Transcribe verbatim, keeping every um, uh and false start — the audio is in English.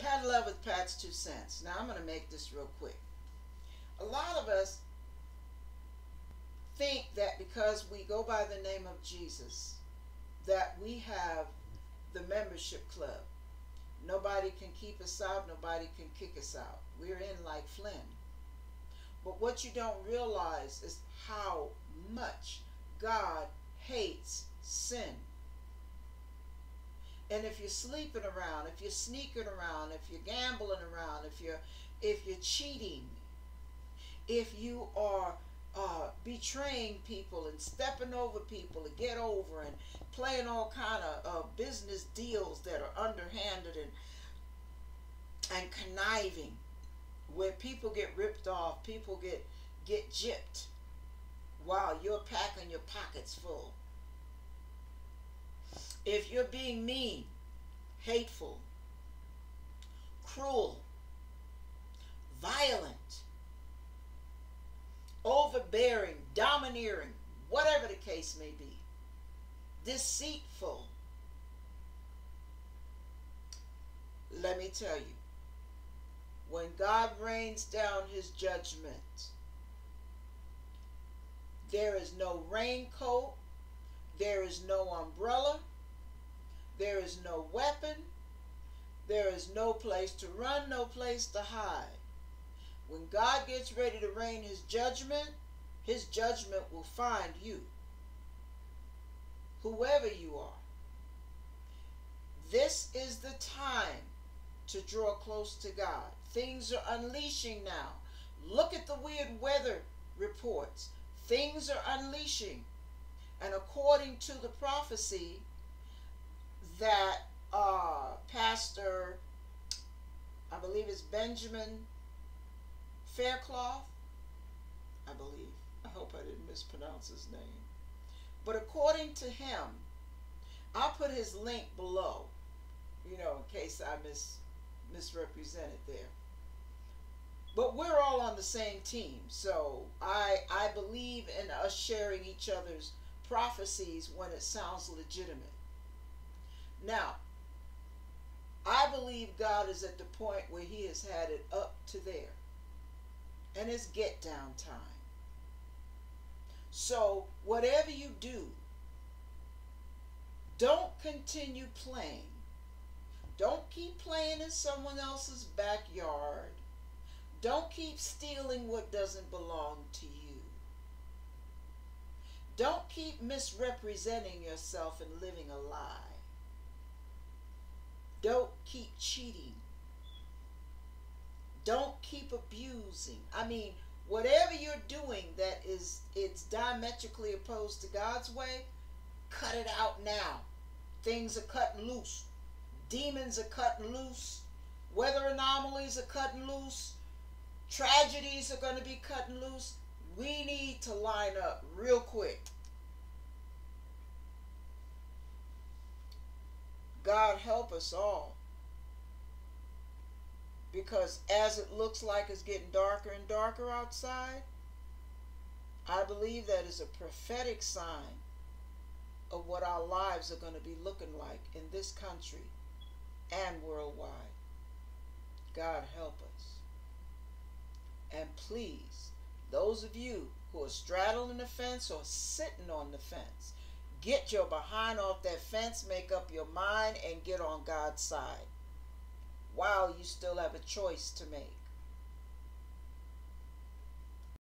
Pat Love with Pat's Two Cents. Now I'm going to make this real quick. A lot of us think that because we go by the name of Jesus, that we have the membership club. Nobody can keep us out. Nobody can kick us out. We're in like Flynn. But what you don't realize is how much God hates sin. And if you're sleeping around, if you're sneaking around, if you're gambling around, if you're if you're cheating, if you are uh, betraying people and stepping over people to get over and playing all kind of uh, business deals that are underhanded and and conniving, where people get ripped off, people get get gypped while you're packing your pockets full. If you're being mean, hateful, cruel, violent, overbearing, domineering, whatever the case may be, deceitful, let me tell you, when God rains down his judgment, there is no raincoat, there is no umbrella, there is no weapon, there is no place to run, no place to hide. When God gets ready to rain his judgment, his judgment will find you, whoever you are. This is the time to draw close to God. Things are unleashing now. Look at the weird weather reports. Things are unleashing. And according to the prophecy that uh, Pastor, I believe it's Benjamin Faircloth, I believe. I hope I didn't mispronounce his name. But according to him, I'll put his link below, you know, in case I mis misrepresented there. But we're all on the same team, so I I believe in us sharing each other's prophecies when it sounds legitimate. Now, I believe God is at the point where he has had it up to there. And it's get down time. So whatever you do, don't continue playing. Don't keep playing in someone else's backyard. Don't keep stealing what doesn't belong to you. Don't keep misrepresenting yourself and living a lie. Don't keep cheating. Don't keep abusing. I mean, whatever you're doing that is it's diametrically opposed to God's way, cut it out now. Things are cutting loose. Demons are cutting loose. Weather anomalies are cutting loose. Tragedies are going to be cutting loose. We need to line up real quick. God help us all. Because as it looks like it's getting darker and darker outside, I believe that is a prophetic sign of what our lives are going to be looking like in this country and worldwide. God help us. And please, those of you who are straddling the fence or sitting on the fence, get your behind off that fence, make up your mind, and get on God's side while you still have a choice to make.